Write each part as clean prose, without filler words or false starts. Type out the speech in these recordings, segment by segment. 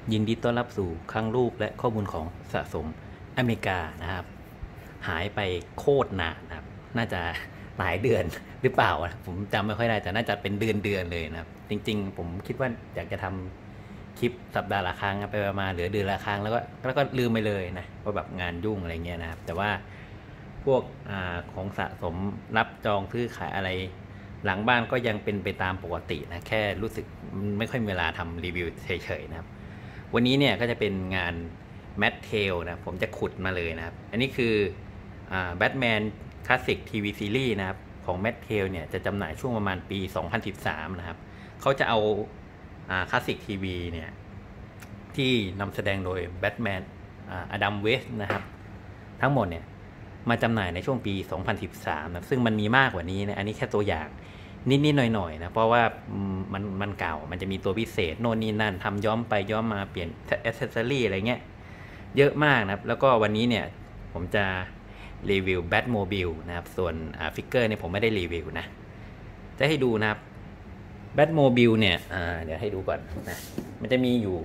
ยินดีต้อนรับสู่คลังรูปและข้อมูลของสะสมอเมริกานะครับหายไปโคตรนานนะครับน่าจะหลายเดือนหรือเปล่าผมจำไม่ค่อยได้แต่น่าจะเป็นเดือนเลยนะครับจริงๆผมคิดว่าอยากจะทำคลิปสัปดาห์ละครั้งไปประมาณเหลือเดือนละครั้งแล้วก็ลืมไปเลยนะว่าแบบงานยุ่งอะไรเงี้ยนะครับแต่ว่าพวกของสะสมรับจองซื้อขายอะไรหลังบ้านก็ยังเป็นไปตามปกตินะแค่รู้สึกไม่ค่อยมีเวลาทำรีวิวเฉยๆนะครับวันนี้เนี่ยก็จะเป็นงานแมทเทลนะผมจะขุดมาเลยนะครับอันนี้คือแบทแมนคลาสสิกทีวีซีรีส์นะครับของแมทเทลเนี่ยจะจำหน่ายช่วงประมาณปี 2013 นะครับเขาจะเอาคลาสสิกทีวีเนี่ยที่นำแสดงโดยแบทแมนอดัมเวสต์นะครับทั้งหมดเนี่ยมาจำหน่ายในช่วงปี 2013 นะซึ่งมันมีมากกว่านี้นะอันนี้แค่ตัวอย่างนิดหน่อยนะเพราะว่ามันเก่ามันจะมีตัวพิเศษโน่นนี่นั่นทำย้อมไปย้อมมาเปลี่ยนแอคเซสซอรี่อะไรเงี้ยเยอะมากนะครับแล้วก็วันนี้เนี่ยผมจะรีวิวแบทโมบิลนะครับส่วนฟิกเกอร์เนี่ยผมไม่ได้รีวิวนะจะให้ดูนะครับแบทโมบิลเนี่ยเดี๋ยวให้ดูก่อนนะมันจะมีอยู่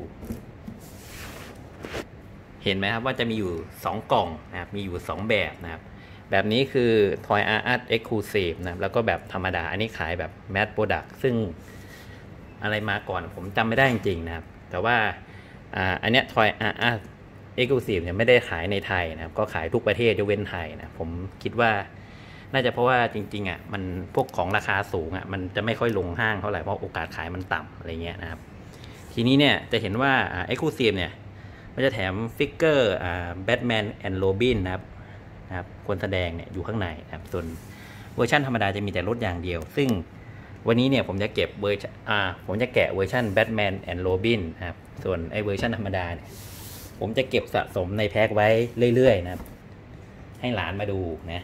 เห็นไหมครับว่าจะมีอยู่2กล่องนะครับมีอยู่2แบบนะครับแบบนี้คือ Toy Art Exclusive นะแล้วก็แบบธรรมดาอันนี้ขายแบบ Mass Product ซึ่งอะไรมาก่อนผมจำไม่ได้จริงๆนะครับแต่ว่าอันเนี้ย Toy Art Exclusive เนี่ยไม่ได้ขายในไทยนะครับก็ขายทุกประเทศยกเว้นไทยนะผมคิดว่าน่าจะเพราะว่าจริงๆมันพวกของราคาสูงมันจะไม่ค่อยลงห้างเท่าไหร่เพราะโอกาสขายมันต่ำอะไรเงี้ยนะครับทีนี้เนี่ยจะเห็นว่าExclusive เนี่ยมันจะแถมฟิกเกอร์แบทแมนแอนด์โรบินนะครับคนแสดงเนี่ยอยู่ข้างในนะครับส่วนเวอร์ชันธรรมดาจะมีแต่รถอย่างเดียวซึ่งวันนี้เนี่ยผมจะเก็บผมจะแกะเวอร์ชันแบทแมนแอนด์โรบินนะครับส่วนไอเวอร์ชันธรรมดาเนี่ยผมจะเก็บสะสมในแพ็คไว้เรื่อยๆนะครับให้หลานมาดูนะ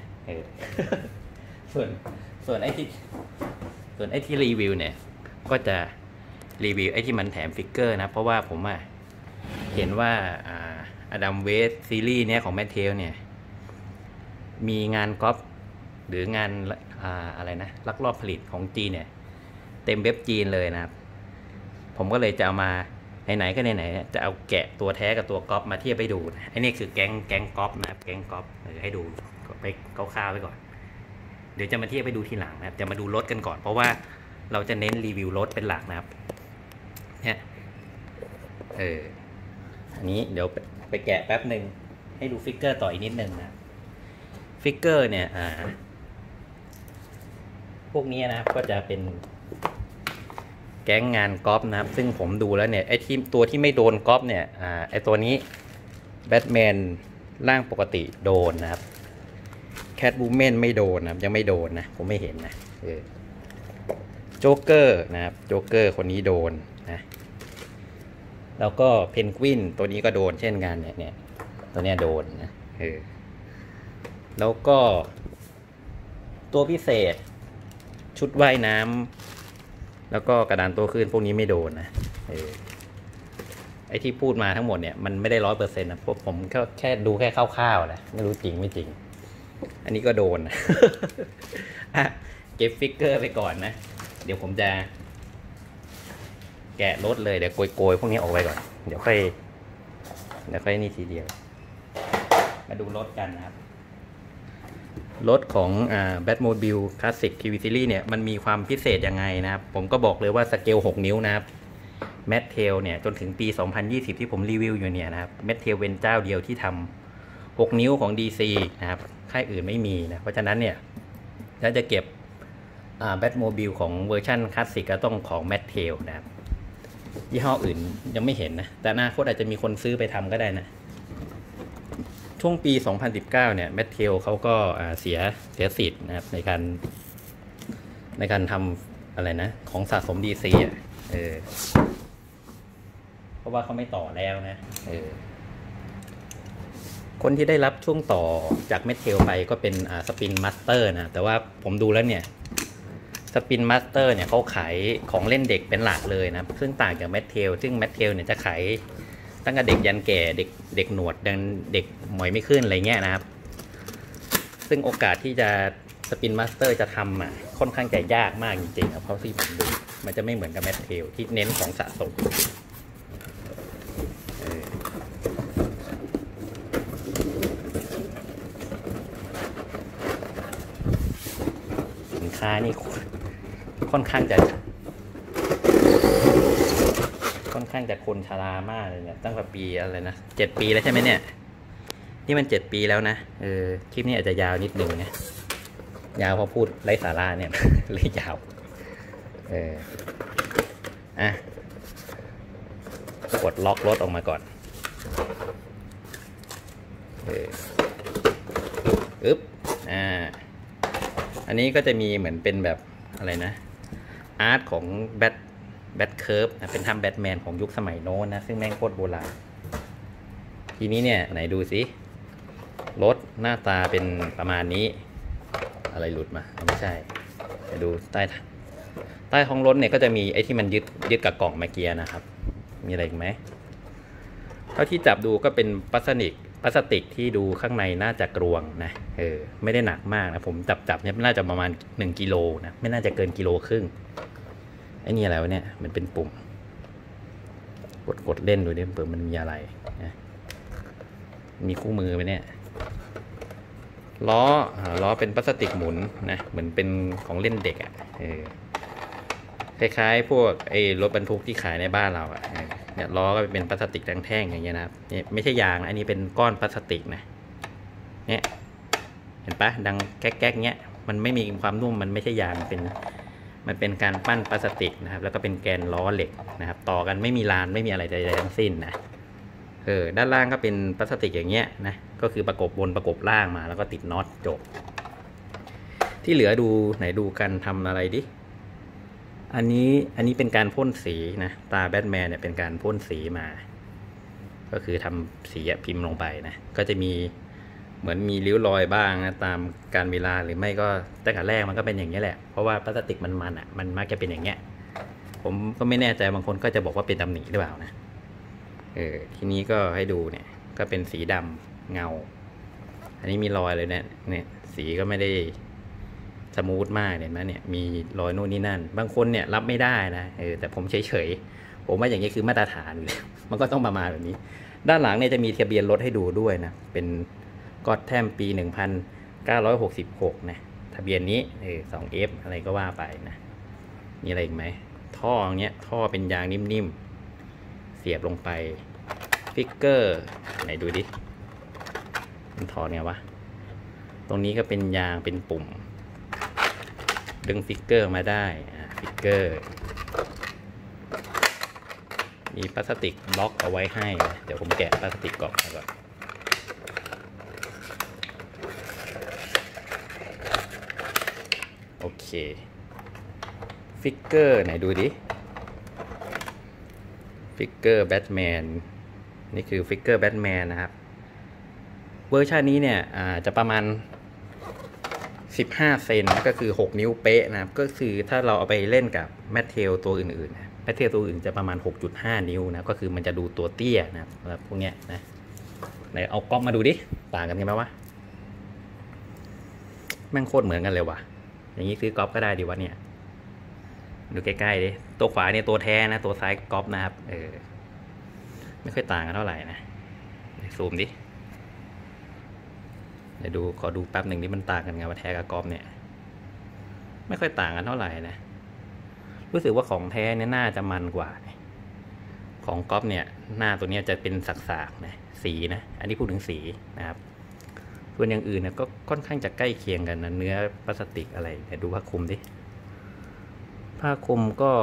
ส่วนไอที่รีวิวเนี่ยก็จะรีวิวไอที่มันแถมฟิกเกอร์นะเพราะว่าผมเห็นว่าอดัมเวสซีรีส์เนี้ยของแมทเทลเนี่ยมีงานก๊อปหรืองานอะไรนะลักลอบผลิตของจีนเนี่ยเต็มเว็บจีนเลยนะครับผมก็เลยจะเอามาไหนๆก็ไหนๆจะเอาแกะตัวแท้กับตัวก๊อปมาเทียบไปดูนะไอ้นี่คือแก๊งก๊อปนะครับแก๊งก๊อปให้ดูไปคร่าวๆไว้ก่อนเดี๋ยวจะมาเทียบไปดูทีหลังนะครับจะมาดูรถกันก่อนเพราะว่าเราจะเน้นรีวิวรถเป็นหลักนะครับเนี่ยอันนี้เดี๋ยวไปแกะแป๊บหนึ่งให้ดูฟิกเกอร์ต่ออีกนิดนึงนะฟิกเกอร์เนี่ยพวกนี้นะครับก็จะเป็นแก๊งงานก๊อปนะครับซึ่งผมดูแล้วเนี่ยไอ้ที่ตัวที่ไม่โดนก๊อปเนี่ยไอ้ตัวนี้แบทแมนร่างปกติโดนนะครับแคทวูแมนไม่โดนนะครับยังไม่โดนนะผมไม่เห็นนะโจ๊กเกอร์นะครับโจ๊กเกอร์คนนี้โดนนะแล้วก็เพนกวินตัวนี้ก็โดนเช่นกันเนี่ยตัวนี้โดนนะแล้วก็ตัวพิเศษชุดว่ายน้ำแล้วก็กระดานตัวขึ้นพวกนี้ไม่โดนนะไอที่พูดมาทั้งหมดเนี่ยมันไม่ได้100%นะผมแค่ดูแค่คร่าวๆนะไม่รู้จริงไม่จริงอันนี้ก็โดนนะเก็บฟิกเกอร์ไปก่อนนะเดี๋ยวผมจะแกะรถเลยเดี๋ยวโกยพวกนี้ออกไปก่อนเดี๋ยวค่อยนี่ทีเดียวมาดูรถกันนะครับรถของBatmobile Classic TV Series เนี่ยมันมีความพิเศษยังไงนะครับผมก็บอกเลยว่าสเกล6นิ้วนะครับแมทเทลเนี่ยจนถึงปี2020ที่ผมรีวิวอยู่เนี่ยนะครับแมทเทลเป็นเจ้าเดียวที่ทำ6นิ้วของ DC นะครับค่ายอื่นไม่มีนะเพราะฉะนั้นเนี่ยถ้าจะเก็บBatmobile ของเวอร์ชันคลาสสิกก็ต้องของแมทเทลนะครับยี่ห้ออื่นยังไม่เห็นนะแต่อนาคตอาจจะมีคนซื้อไปทำก็ได้นะช่วงปี 2019 เนี่ยแมทเทลเขาก็เสียสิทธิ์นะครับในการทำอะไรนะของสะสม DC เพราะว่าเขาไม่ต่อแล้วนะคนที่ได้รับช่วงต่อจากแมทเทลไปก็เป็นสปินมาสเตอร์นะแต่ว่าผมดูแล้วเนี่ยสปินมาสเตอร์เนี่ยเขาขายของเล่นเด็กเป็นหลักเลยนะซึ่งต่างจากแมทเทลซึ่งแมทเทลเนี่ยจะขายตั้งแต่เด็กยันแก่เด็กหนวดเด็กหมอยไม่ขึ้นอะไรเงี้ยนะครับซึ่งโอกาสที่จะสปินมาสเตอร์จะทำค่อนข้างจะยากมากจริงๆครับเพราะที่ผมดูมันจะไม่เหมือนกับแมทเทลที่เน้นของสะสมค้านี่ค่อนข้างจะคนชรามากเลยเนี่ยตั้งแต่ปีอะไรนะ7 ปีแล้วใช่ไหมเนี่ยนี่มัน7 ปีแล้วนะคลิปนี้อาจจะยาวนิดนึงนะยาวพอพูดไร้สาระเนี่ย เลยยาวกดล็อกรถออกมาก่อนอันนี้ก็จะมีเหมือนเป็นแบบอะไรนะอาร์ตของแบทเคิร์ฟนะเป็นถ้ำแบทแมนของยุคสมัยโน้นนะซึ่งแม่งโคตรโบราณทีนี้เนี่ยไหนดูสิรถหน้าตาเป็นประมาณนี้อะไรหลุดมาไม่ใช่ไปดูใต้ท้องรถเนี่ยก็จะมีไอ้ที่มันยึดกับกล่องเมื่อกี้นะครับมีอะไรอีกไหมเท่าที่จับดูก็เป็นพลาสติกที่ดูข้างในน่าจะกรวงนะไม่ได้หนักมากนะผมจับเนี่ยน่าจะประมาณ1 กิโลนะไม่น่าจะเกิน1.5 กิโลไอ้นี่อะไรวะเนี่ยมันเป็นปุ่มกดเล่นดูดิเปิดมันมีอะไรนะมีคู่มือไหมเนี่ยล้อเป็นพลาสติกหมุนนะเหมือนเป็นของเล่นเด็กอ่ะคล้ายๆพวกไอ้รถบรรทุกที่ขายในบ้านเราอ่ะเนี่ยล้อก็เป็นพลาสติกแท่งๆอย่างเงี้ยนะครับเนี่ยไม่ใช่ยางนะอันนี้เป็นก้อนพลาสติกนะเนี่ยเห็นปะดังแก๊กๆเงี้ยมันไม่มีความนุ่มมันไม่ใช่ยางมันเป็นการปั้นพลาสติกนะครับแล้วก็เป็นแกนล้อเหล็กนะครับต่อกันไม่มีรานไม่มีอะไรใดๆทั้งสิ้นนะด้านล่างก็เป็นพลาสติกอย่างเงี้ยนะก็คือประกบบนประกบล่างมาแล้วก็ติดน็อตจบที่เหลือดูไหนดูกันทำอะไรดิอันนี้เป็นการพ่นสีนะตาแบทแมนเนี่ยเป็นการพ่นสีมาก็คือทำสีพิมพ์ลงไปนะก็จะมีเหมือนมีริ้วรอยบ้างนะตามการเวลาหรือไม่ก็ตั้งแต่แรกมันก็เป็นอย่างนี้แหละเพราะว่าพลาสติกมันมักจะเป็นอย่างเงี้ยผมก็ไม่แน่ใจบางคนก็จะบอกว่าเป็นตำหนิหรือเปล่านะทีนี้ก็ให้ดูเนี่ยก็เป็นสีดำเงาอันนี้มีรอยเลยเนี่ยสีก็ไม่ได้สมูทมากเห็นไหมเนี่ยมีรอยโน่นนี่นั่นบางคนเนี่ยรับไม่ได้นะแต่ผมเฉยผมว่าอย่างนี้คือมาตรฐานเลย มันก็ต้องประมาณแบบนี้ด้านหลังเนี่ยจะมีทะเบียนรถให้ดูด้วยนะเป็นก็อดแทมปี1966นะทะเบียนนี้2F อะไรก็ว่าไปนะมีอะไรอีกไหมท่อเนี้ยท่อเป็นยางนิ่มๆเสียบลงไปฟิกเกอร์ไหนดูดิมันถอดไงวะตรงนี้ก็เป็นยางเป็นปุ่มดึงฟิกเกอร์มาได้ฟิกเกอร์มีพลาสติกบล็อกเอาไว้ให้นะเดี๋ยวผมแกะพลาสติกกรอบมาก่อนโอเคฟิกเกอร์ไหนดูดิฟิกเกอร์แบทแมนนี่คือฟิกเกอร์แบทแมนนะครับเวอร์ชันนี้เนี่ยจะประมาณ15 เซนก็คือ6 นิ้วเป๊ะนะครับก็คือถ้าเราเอาไปเล่นกับแมทเทลตัวอื่นๆนะแมทเทลตัวอื่นจะประมาณ 6.5 นิ้วนะก็คือมันจะดูตัวเตี้ยนะครับพวกเนี้ยนะไหนเอาก๊อปมาดูดิต่างกันไหมวะแม่งโคตรเหมือนกันเลยวะอย่างนี้ซื้อก๊อปก็ได้ดีวะเนี่ยดูใกล้ๆดิตัวขวาเนี่ยตัวแท้นะตัวซ้ายก๊อปนะครับไม่ค่อยต่างกันเท่าไหร่นะซูมดิเดี๋ยวขอดูแป๊บหนึ่งนี่มันต่างกันไงว่าแท้กับก๊อปเนี่ยไม่ค่อยต่างกันเท่าไหร่นะรู้สึกว่าของแท้เนี่ยน่าจะมันกว่าของก๊อปเนี่ยหน้าตัวนี้จะเป็นสักๆนะสีนะอันนี้พูดถึงสีนะครับส่วนอย่างอื่นเนี่ยก็ค่อนข้างจะใกล้เคียงกันนะเนื้อพลาสติกอะไรเดี๋ยวดูผ้าคลุมดิผ้าคลุมก็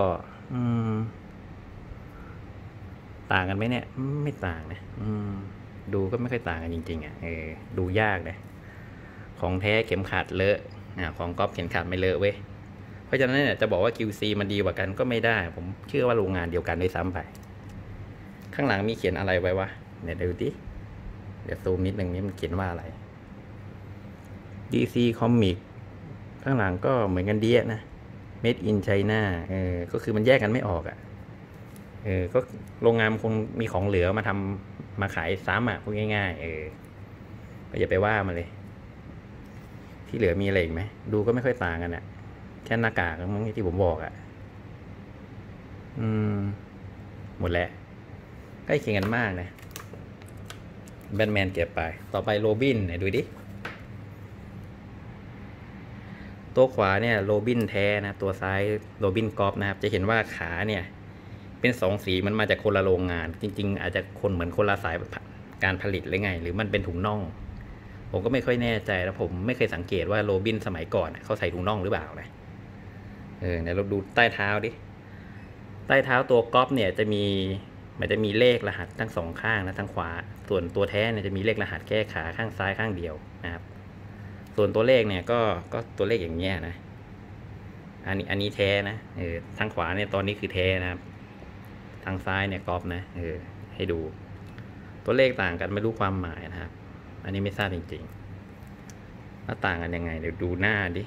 ต่างกันไหมเนี่ยไม่ต่างนะดูก็ไม่ค่อยต่างกันจริงๆอ่ะดูยากนะของแท้เข็มขัดเลอะของก๊อปเข็มขัดไม่เลอะเว้ยเพราะฉะนั้นเนี่ยจะบอกว่า QC มันดีกว่ากันก็ไม่ได้ผมเชื่อว่าโรงงานเดียวกันด้วยซ้ำไปข้างหลังมีเขียนอะไรไว้วะเนี่ยดูดิเดี๋ยวซูมนิดนึงนี่มันเขียนว่าอะไร DC Comic ข้างหลังก็เหมือนกันเดียนะ Made in China ก็คือมันแยกกันไม่ออกอ่ะก็โรงงานคงมีของเหลือมาขายซ้ำอ่ะพูดง่ายๆก็อย่าไปว่ามันเลยที่เหลือมีอะไรอีกไหมดูก็ไม่ค่อยต่างกันอ่ะแค่หน้ากากมั้งที่ผมบอกอ่ะหมดแล้วใกล้เคียงกันมากนะแบทแมนเก็บไปต่อไปโรบินไหนดูดิตตัวขวาเนี่ยโรบินแท้นะตัวซ้ายโรบินกอล์ฟนะครับจะเห็นว่าขาเนี่ยเป็นสองสีมันมาจากคนละโรงงานจริงๆอาจจะคนเหมือนคนละสายการผลิตหรือไงหรือมันเป็นถุงน่องผมก็ไม่ค่อยแน่ใจแล้วผมไม่เคยสังเกตว่าโรบินสมัยก่อนเขาใส่ถุงน่องหรือเปล่านะเดี๋ยวเราดูใต้เท้าดิใต้เท้าตัวกอล์ฟเนี่ยมันจะมีเลขรหัสทั้งสองข้างนะทั้งขวาส่วนตัวแท้เนี่ยจะมีเลขรหัสแค่ขาข้างซ้ายข้างเดียวนะครับส่วนตัวเลขเนี่ยก็ตัวเลขอย่างเงี้ยนะอันนี้แท้นะทางขวาเนี่ยตอนนี้คือแท้นะครับทางซ้ายเนี่ยกอล์ฟนะให้ดูตัวเลขต่างกันไม่รู้ความหมายนะครับอันนี้ไม่ทราบจริงๆแล้วต่างกันยังไงเดี๋ยวดูหน้าดิ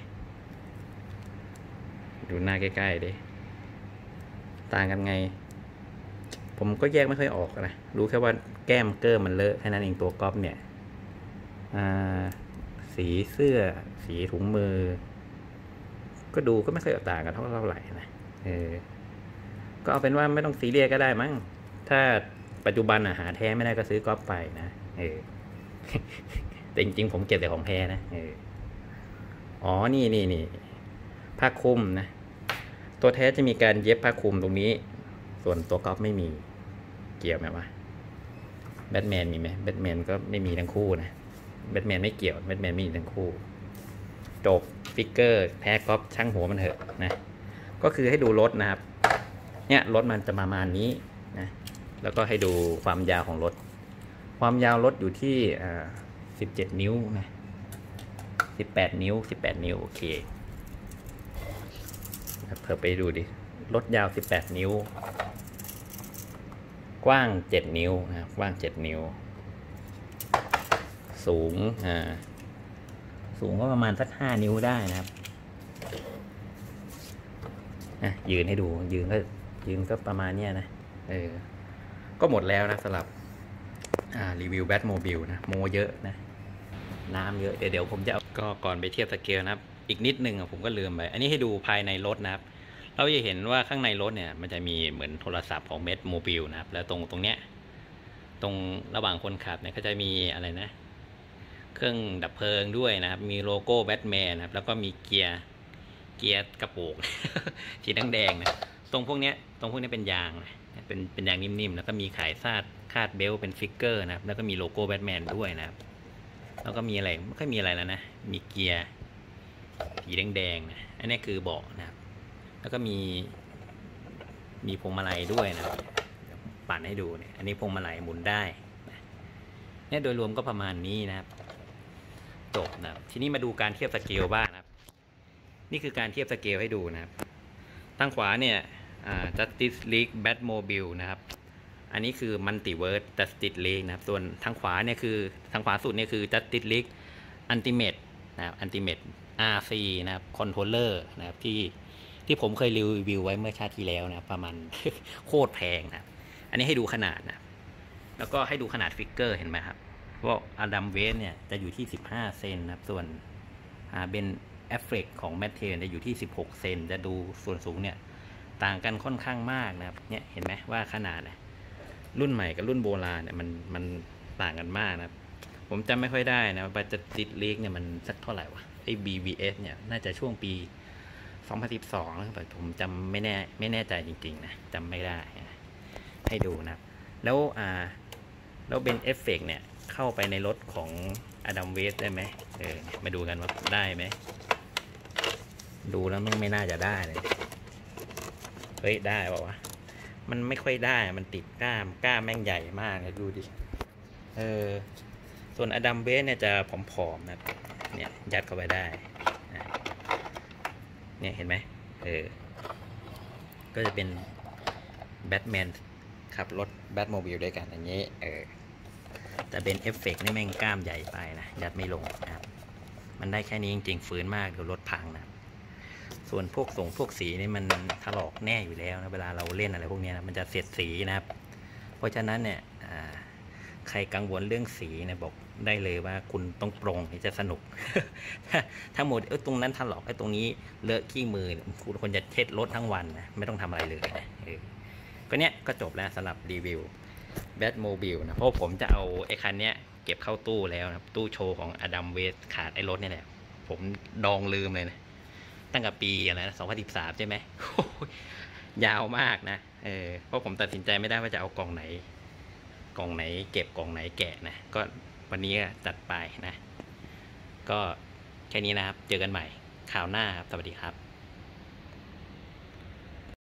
ดูหน้าใกล้ๆดิต่างกันไงผมก็แยกไม่ค่อยออกนะรู้แค่ว่าแก้มเกิร์มันเลอะแค่นั้นเองตัวกอล์ฟเนี่ยสีเสื้อสีถุงมือก็ดูก็ไม่ค่อยต่างกันเท่าไหร่นะก็เอาเป็นว่าไม่ต้องซีเรียสก็ได้มั้งถ้าปัจจุบันหาแท้ไม่ได้ก็ซื้อกอล์ฟไปนะแต่จริงๆผมเก็บแต่ของแท้นะอ๋อนี่ผ้าคลุมนะตัวแท้จะมีการเย็บผ้าคลุมตรงนี้ส่วนตัวกอล์ฟไม่มีเกี่ยวไหมวะแบทแมนมีไหมแบทแมนก็ไม่มีทั้งคู่นะแบทแมนไม่เกี่ยวแบทแมนไม่มีทั้งคู่จบฟิกเกอร์แพ้กอล์ฟช่างหัวมันเถอะนะก็คือให้ดูรถนะครับเนี่ยรถมันจะประมาณนี้นะแล้วก็ให้ดูความยาวของรถความยาวรถอยู่ที่17 นิ้วนะ18 นิ้วโอเคเพิ่มไปดูดิรถยาว18 นิ้วกว้าง7 นิ้วนะครับกว้าง7 นิ้วสูงก็ประมาณสัก5 นิ้วได้นะครับยืนให้ดูยืนก็ประมาณเนี้ยนะก็หมดแล้วนะสำหรับรีวิวแบทโมบิลนะโมเยอะนะน้ำเยอะเดี๋ยวผมจะก็ก่อนไปเทียบสเกลนะครับอีกนิดนึงผมก็ลืมไปอันนี้ให้ดูภายในรถนะครับเราจะเห็นว่าข้างในรถเนี่ยมันจะมีเหมือนโทรศัพท์ของแบทโมบิลนะครับแล้วตรงเนี้ยตรงระหว่างคนขับเนี่ยก็จะมีอะไรนะเครื่องดับเพลิงด้วยนะครับมีโลโก้แบทแมนนะครับแล้วก็มีเกียร์กระโปง สีแดงๆนะตรงพวกนี้เป็นยางนะเป็นยางนิ่มๆแล้วก็มีขายคาดเบลต์เป็นฟิกเกอร์นะครับแล้วก็มีโลโก้แบทแมนด้วยนะครับแล้วก็มีอะไรไม่ค่อยมีอะไรแล้วนะมีเกียร์สีแดงๆนะอันนี้คือเบาะนะครับแล้วก็มีพวงมาลัยด้วยนะปั่นให้ดูเนี่ยอันนี้พวงมาลัยหมุนได้เนี่ยโดยรวมก็ประมาณนี้นะครับจบนะครับทีนี้มาดูการเทียบสเกลบ้างนะครับนี่คือการเทียบสเกลให้ดูนะครับทางขวาเนี่ยJustice League Batmobile นะครับอันนี้คือ Multiverse Justice League นะครับส่วนทางขวาเนี่ยคือทางขวาสุดเนี่ยคือ Justice League Ultimate นะครับ Ultimate RC นะครับ Controller นะครับที่ผมเคยรีวิวไว้เมื่อชาติที่แล้วนะประมาณ โคตรแพงนะอันนี้ให้ดูขนาดนะแล้วก็ให้ดูขนาดฟิกเกอร์เห็นไหมครับว่าอดัมเวสเนี่ยจะอยู่ที่15 เซนนะครับส่วนเบนแอฟเฟกของแมทเทนจะอยู่ที่16 เซนจะดูส่วนสูงเนี่ยต่างกันค่อนข้างมากนะครับเนี่ยเห็นไหมว่าขนาดรุ่นใหม่กับรุ่นโบราณเนี่ยมันต่างกันมากนะครับผมจำไม่ค่อยได้นะว่าจะติดลีกเนี่ยมันสักเท่าไหร่วะไอ้ BVS เนี่ยน่าจะช่วงปี2012นะครับผมจำไม่แน่ใจจริงๆนะจำไม่ได้ให้ดูนะแล้วเบนเอฟเฟกเนี่ยเข้าไปในรถของอดัมเวสได้ไหมมาดูกันว่าได้ไหมดูแล้วไม่น่าจะได้เลยเฮ้ยได้ป่าวะมันไม่ค่อยได้มันติดกล้ามแม่งใหญ่มากเลยดูดิส่วนอดัมเวสเนี่ยจะผอมๆนะเนี่ยยัดเข้าไปได้เนี่ยเห็นไหมก็จะเป็นแบทแมนขับรถแบทโมบิลด้วยกันอย่างนี้แต่เป็นเอฟเฟกต์นี่แม่งกล้ามใหญ่ไปนะยัดไม่ลงนะครับมันได้แค่นี้จริงๆฝืนมากเดี๋ยวรถพังนะส่วนพวกสีนี่มันถลอกแน่อยู่แล้วนะเวลาเราเล่นอะไรพวกนี้นะมันจะเสียดสีนะครับเพราะฉะนั้นเนี่ยใครกังวลเรื่องสีนะบอกได้เลยว่าคุณต้องปรงที่จะสนุก ถ้าหมดตรงนั้นถลอกตรงนี้เลอะขี้มือคุณควรจะเช็ดรถทั้งวันนะไม่ต้องทำอะไรเลยนะก็เนี้ยก็จบแล้วสำหรับรีวิวแบทโมบิลนะเพราะผมจะเอาไอ้คันเนี้ยเก็บเข้าตู้แล้วนะตู้โชว์ของอดัมเวสขาดไอ้รถนี่แหละผมดองลืมเลยนะตั้งแต่ปีอะไรนะ2013ใช่ไหมโอ้ยยาวมากนะเพราะผมตัดสินใจไม่ได้ว่าจะเอากล่องไหนเก็บกล่องไหนแกะนะก็วันนี้ก็จัดไปนะ ก็แค่นี้นะครับเจอกันใหม่คราวหน้าครับสวัสดีครับ